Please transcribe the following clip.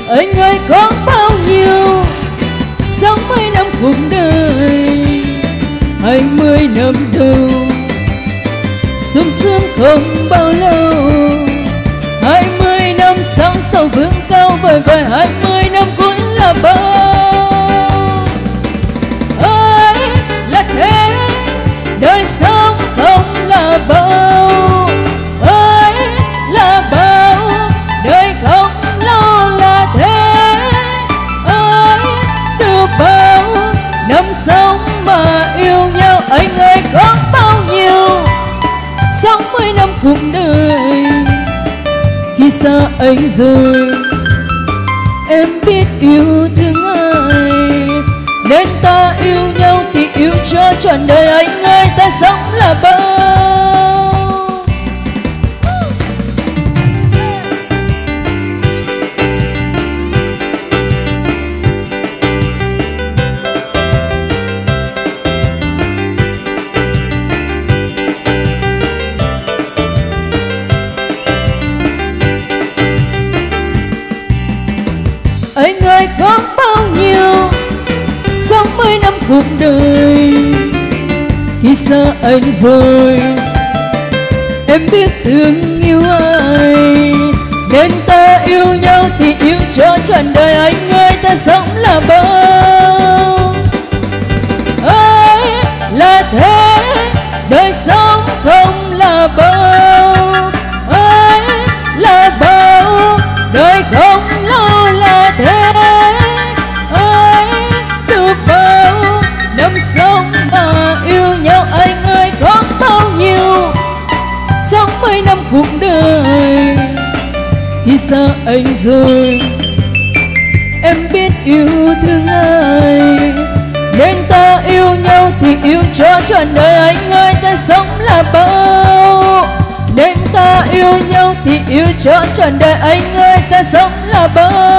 Anh ơi có bao nhiêu 60 năm cuộc đời, 20 năm đầu sung sướng không bao lâu, 20 năm sống sâu vươn cao vời vời, 20 năm cuối là bao. Ơi là thế, đời sống không là bao. Ơi là bao, đời không lâu là thế. Ơi được bao năm sống mà yêu nhau. Anh ơi có bao nhiêu 60 năm cuộc đời, khi xa anh rồi em biết yêu thương ai, nên ta yêu nhau thì yêu cho trọn đời. Anh ơi ta sống là bao. Anh ơi có bao nhiêu 60 năm cuộc đời, khi xa anh rồi em biết thương yêu ai, nên ta yêu nhau thì yêu cho trọn đời. Anh ơi ta sống là bao. Ơi là thế, đời sống không là bao. Ơi là bao, đời không lâu là thế. Ơi được bao năm sống mà yêu nhau. Anh ơi có bao nhiêu 60 năm cuộc đời, khi xa anh rồi em biết yêu thương ai, nên ta yêu nhau thì yêu cho trọn đời. Anh ơi ta sống là bao, nên ta yêu nhau thì yêu cho trọn đời. Anh ơi ta sống là bao.